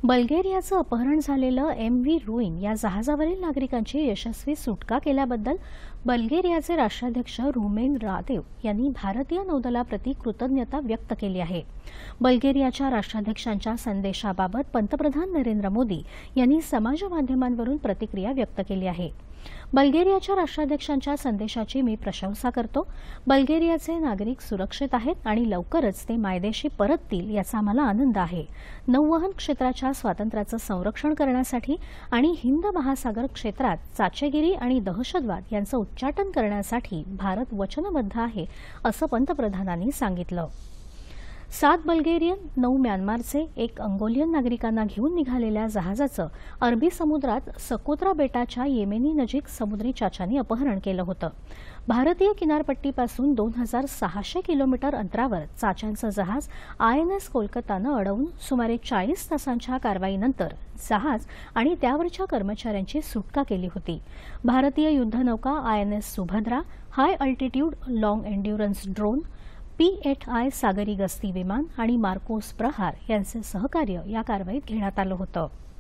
बल्गेरियाचं अपहरण झालेलं एम.व्ही. रुईन या जहाजावरील नागरिकांची यशस्वी सुटका केल्याबद्दल बल्गेरियाचे राष्ट्राध्यक्ष रुमेन रादेव यांनी भारतीय नौदलाप्रती कृतज्ञता व्यक्त केली आहे। बल्गेरियाच्या राष्ट्राध्यक्षांच्या संदेशाबाबत पंतप्रधान नरेंद्र मोदी यांनी समाज माध्यमांवरून प्रतिक्रिया व्यक्त केली आहे। बल्गेरियाच्या राष्ट्राध्यक्षांच्या संदेशाची मी प्रशंसा करतो। बल्गेरियाचे नागरिक सुरक्षित आहेत आणि लवकरच ते मायदेशी परततील याचा मला आनंद आहे। नौवहन क्षेत्राच्या स्वातंत्र्याचं संरक्षण करण्यासाठी आणि हिंद महासागर क्षेत्रात चाचेगिरी आणि दहशतवाद यांचं उच्चाटन करण्यासाठी भारत वचनबद्ध आहे, असं पंतप्रधानांनी सांगितलं। 7 बल्गेरियन, 9 म्यानमारचे, 1 अंगोलियन नागरिकांना घेऊन निघालेल्या जहाजाचं अरबी समुद्रात सकोत्रा बेटाच्या येमेनी नजीक समुद्री चाच्यांनी अपहरण केलं होतं। भारतीय किनारपट्टीपासून 2600 किलोमीटर अंतरावर चाच्यांचं जहाज INS कोलकातानं अडवून सुमारे 40 तासांच्या कारवाईनंतर जहाज आणि त्यावरच्या कर्मचाऱ्यांची सुटका केली होती। भारतीय युद्धनौका INS Subhadra, high altitude long endurance drone, P-8I सागरी गस्ती विमान आणि मार्कोस प्रहार यांचे सहकार्य या कारवाईत घेण्यात आलं होतं।